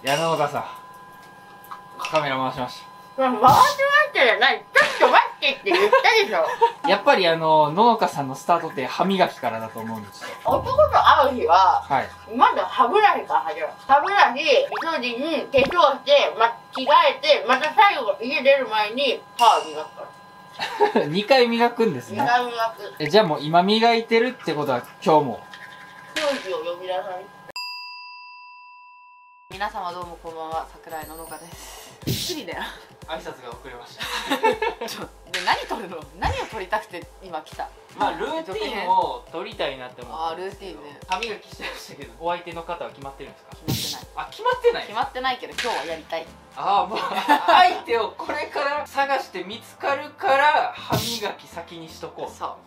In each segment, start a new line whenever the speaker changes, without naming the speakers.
矢野岡さん、カメラ回しました。
回しましたじゃない、ちょっと待ってって言ったでしょ。
やっぱり農家さんのスタートって歯磨きからだと思うんですよ。
男と会う日は、
はい、
まず歯ブラシから始まる。歯ブラシ、一人に化粧して、着替えて、また最後家出る前に歯磨くから。
2回磨くんですね。
2回磨く。
じゃあもう今磨いてるってことは今日も
空気を呼び出され。皆様どうもこんばんは、桜井ののかです。びっくりだよ。
挨拶が遅れました。
で、何撮るの？何を撮りたくて今来た？
まあルーティンを撮りたいなって思って。
ああ、ルーティンね。
歯磨きしてましたけど、お相手の方は決まってるんですか？
決まってない。
あ、決まってない。
決まってないけど今日はやりたい。
ああ、もう相手をこれから探して見つかるから歯磨き先にしとこう。
そう。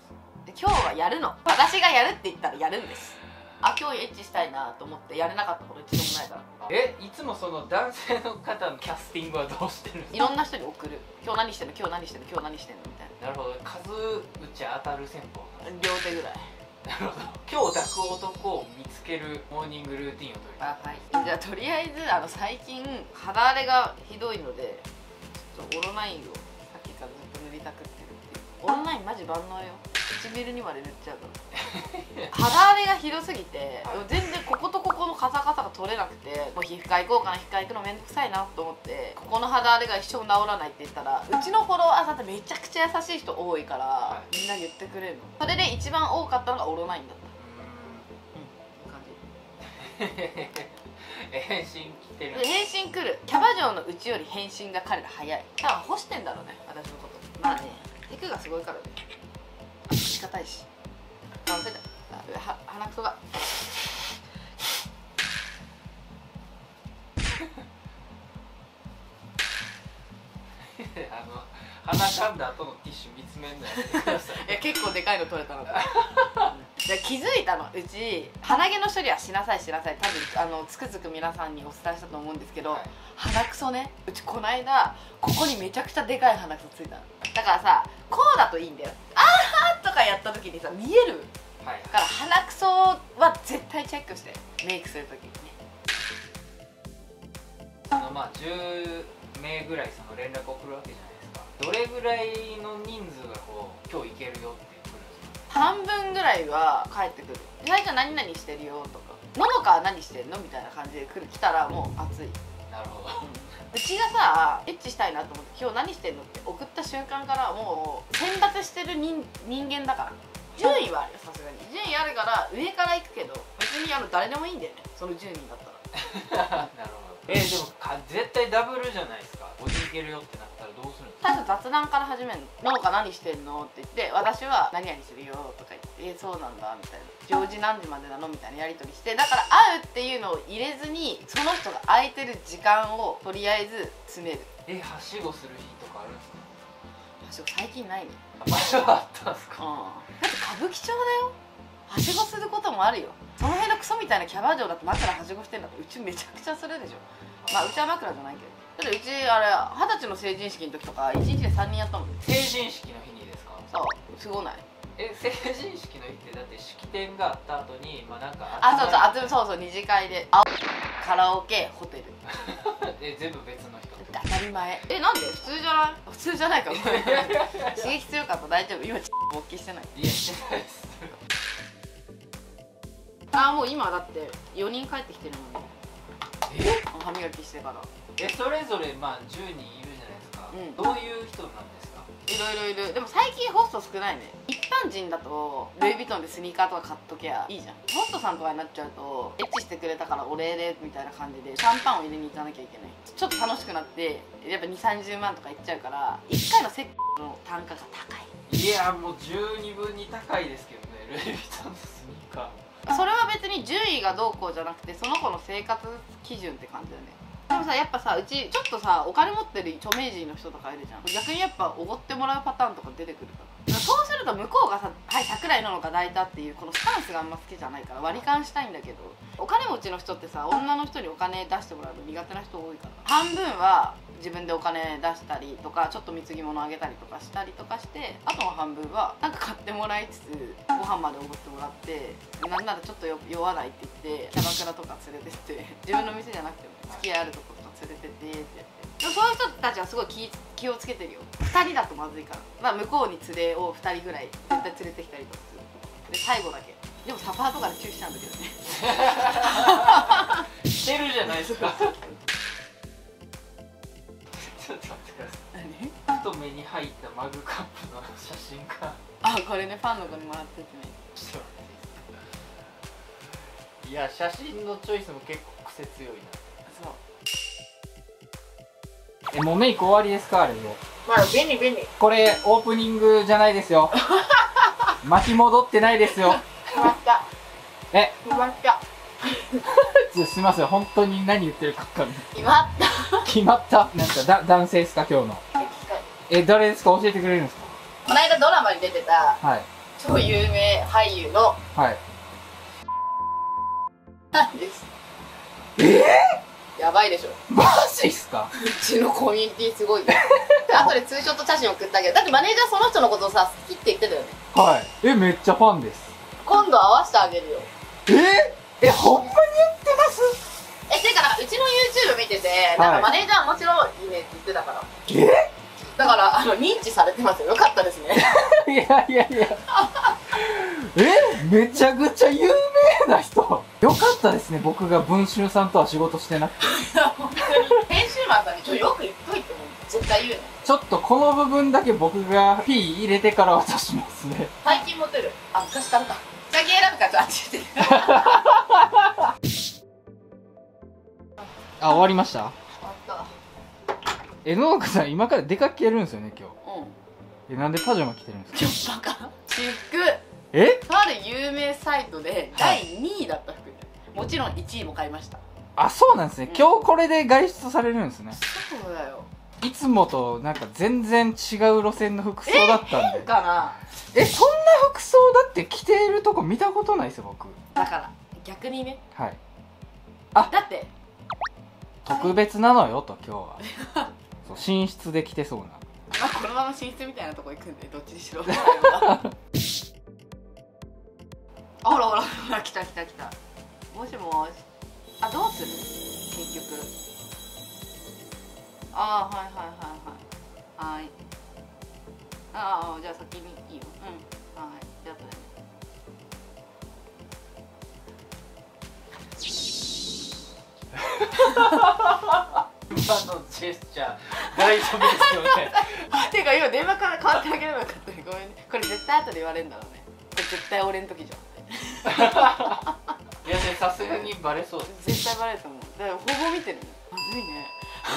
で、今日はやるの。私がやるって言ったらやるんです。あ、今日エッチしたいなと思ってやれなかったこと一度もないから。
いつもその男性の方のキャスティングはどうしてるんですか？
いろんな人に送る。今日何してんの、今日何してんの、今日何してんのみたいな。
なるほど、数打ち当たる戦法。
両手ぐらい。
なるほど。今日抱く男を見つけるモーニングルーティンを取ります。
はい。じゃあとりあえず最近肌荒れがひどいので、ちょっとオロナインをさっきからずっと塗りたくってるっていう。オロナインマジ万能よ。唇にまで塗っちゃうから肌荒れがひどすぎて、全然こことここのカサカサが取れなくて、もう皮膚科行こうかな、皮膚科行くのめんどくさいなと思って、ここの肌荒れが一生治らないって言ったら、うちのフォロワーさんってめちゃくちゃ優しい人多いから、みんな言ってくれるの。それで一番多かったのがオロナインだった。いい感じ。
返信来てる。
返信来る。キャバ嬢のうちより返信が彼ら早い。多分干してんだろうね、私のこと。まあね、テクがすごいからね。口硬いし。あ、忘れた。鼻くそが。
鼻かんだ後のティッシュ見つめんのやめてください。
いや、結構でかいの取れたの。気づいたの。うち鼻毛の処理はしなさいしなさい、多分つくづく皆さんにお伝えしたと思うんですけど、はい、鼻くそね、うちこないだここにめちゃくちゃでかい鼻くそついたの。だからさ、こうだといいんだよ。あーとかやった時にさ、見える、はい、だから鼻くそは絶対チェックして、メイクする時にね。
まあ10名ぐらいその連絡を送るわけじゃないですか。どれぐらいの人数がこう今日行けるよって来るんですか？半
分ぐらいは帰ってくる。最初何々してるよとか、ののかは何してんのみたいな感じで来たらもう熱い。なるほど。うちがさ、エッチしたいなと思って今日何してんのって送った瞬間からもう選抜してる人間だから。順位はあるよ、さすがに順位あるから上から行くけど、別に誰でもいいんだよね、その10人だったら。なるほど。
でも絶対ダブルじゃないですか。5人いけるよってなったらどうするんですか？
最初雑談から始めるの。農家何してんのって言って、私は何々するよとか言って、そうなんだみたいな、常時何時までなのみたいなやり取りして、だから会うっていうのを入れずに、その人が空いてる時間をとりあえず詰める。
はしごする日とかあるんですか？
はしご最近ないね。
場所はあったんですか？
だって歌舞伎町だよ。はしごすることもあるよ。その辺のクソみたいなキャバ嬢だって枕はしごしてんだって、うちめちゃくちゃするでしょ。まあうちは枕じゃないけど。だってうち20歳の成人式の時とか1日で3人やったもん。
成人式の日にですか？
そう、すごない？
成人式の日ってだって式典があった後になんか
そう二次会でカラオケホテル
全部別の人。
当たり前。なんで？普通じゃない？普通じゃないか。刺激強かった。大丈夫？今勃起してない？
いや、してないです。
もう今だって4人帰ってきてるのに。歯磨きしてから。
それぞれまあ10人いるじゃないですか。どういう人なんですか？
いろいろいる。でも最近ホスト少ないね。一般人だとルイ・ヴィトンでスニーカーとか買っときゃいいじゃん。ホストさんとかになっちゃうと、エッチしてくれたからお礼でみたいな感じでシャンパンを入れに行かなきゃいけない。ちょっと楽しくなってやっぱ2、30万とかいっちゃうから、1回のセックスの単価が高い。
いや、もう十二分に高いですけどね、ルイ・ヴィトンのスニーカー。
それは別に順位がどうこうじゃなくて、その子の生活基準って感じだよね。でもさ、やっぱさ、うちちょっとさ、お金持ってる著名人の人とかいるじゃん。逆にやっぱおごってもらうパターンとか出てくるから、そうすると向こうがさ、はい、桜井ののか抱いたっていうこのスタンスがあんま好きじゃないから割り勘したいんだけど、お金持ちの人ってさ、女の人にお金出してもらうの苦手な人多いから、半分は自分でお金出したりとか、ちょっと貢ぎ物あげたりとかしたりとかして、あとの半分はなんか買ってもらいつつご飯までおごってもらって、なんならちょっと酔わないって言ってキャバクラとか連れてって、自分の店じゃなくてもき合いあるとことか連れてってってやってでもそういう人たちはすごい気をつけてるよ。2人だとまずいから、まあ、向こうに連れを2人ぐらい絶対連れてきたりとかする。で最後だけでもサパーとかでチューしちゃうんだけどね
してるじゃないですかちょっと待ってください。
何？
ふと目に入ったマグカップの写真が
あ、これねファンの子にもらっててね。
ちょっと待っていや写真のチョイスも結構癖強いな。
そう
もうメイク終わりですかあれで。
まあ便利便利。
これオープニングじゃないですよ巻き戻ってないですよ。
決まった。
え
決まった。
すいません本当に何言ってるか分かんない。
決まった。
決まった。なんか男性ですか今日の。誰ですか教えてくれるんですか。
この間ドラマに出てた
はい
超有名俳優の
はい。
なんです。やばいでしょ。
マジっすか。
うちのコミュニティすごいよ。後でツーショット写真送ったけど、だってマネージャーその人のことをさ好きって言ってたよね。
はいめっちゃファンです。
今度会わせてあげるよ。
ほんまに言ってます。
ていうかうちの YouTube 見ててなんかマネージャー面白いねって言ってたから、だから認知されてますよ。よかったですね
いやいやいやめちゃくちゃ有名な人。よかったですね僕が文春さんとは仕事してなくて。
本当に編集マンさんによく言っといても絶対言うね。
ちょっとこの部分だけ僕が P 入れてから渡しますね。
最近モテる。あ、昔からか。先選ぶかちょっとあっち行って。
あ終わりました。
あった
野中さん今から出かけるんですよね今
うん
日。なんでパジャマ着てるんですか。
ちょっとバカ私服とある有名サイトで第2位だった服、もちろん1位も買いました。
あそうなんですね、今日これで外出されるんですね。
そうだよ。
いつもとなんか全然違う路線の服装だったんで。
変かな。
そんな服装だって着てるとこ見たことないですよ僕。
だから逆にね。
はい
だって
特別なのよと今日はそう寝室で着てそうな。
このまま寝室みたいなとこ行くんでどっちにしろあほらほらほら来た来た来た。もしもし。あどうする結局。あはいはいはいはいはい。あじゃあ先にいいよ。うんはいじゃあ後でね。
今のジェスチャー大丈夫ですよね
てか今電話から変わってあげればよかったね。ごめんね。これ絶対後で言われるんだろうね。これ絶対俺の時じゃん。
いやさすがにバレそうです。
絶対バレると思う。だからほぼ見てるの。まずいね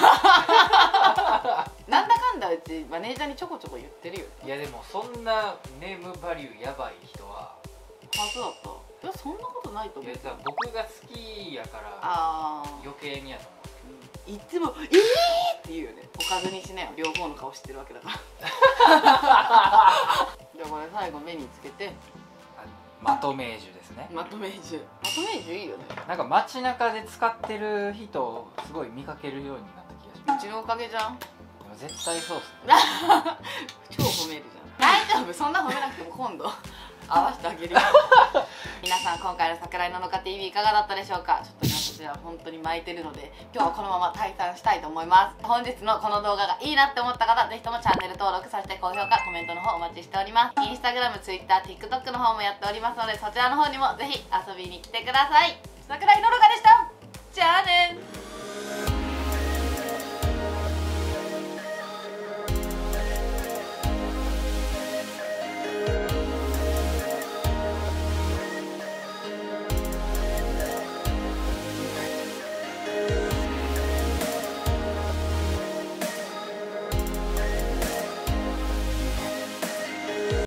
なんだかんだうちマネージャーにちょこちょこ言ってるよ。
いやでもそんなネームバリューやばい人は
はずだった。いやそんなことないと思う。
僕が好きやから
あ
余計にやと思う。
いつも「って言うよね。おかずにしなよ。両方の顔知ってるわけだからじゃあこれ最後目につけて
まとめ樹ですね。
まとめ樹。まとめ樹いいよね。
なんか街中で使ってる人すごい見かけるようになった気がしま
うちのおかげじゃん。
す。でも絶対そうっすね
超褒めるじゃん。大丈夫。そんな褒めなくても今度合わせてあげるよ皆さん今回の桜井ののか TV いかがだったでしょうか。ちょっとね私は本当に巻いてるので今日はこのまま退散したいと思います。本日のこの動画がいいなって思った方ぜひともチャンネル登録、そして高評価、コメントの方お待ちしております。インスタグラム、ツイッター、TikTok の方もやっておりますのでそちらの方にもぜひ遊びに来てください。桜井ののかでした。じゃあね。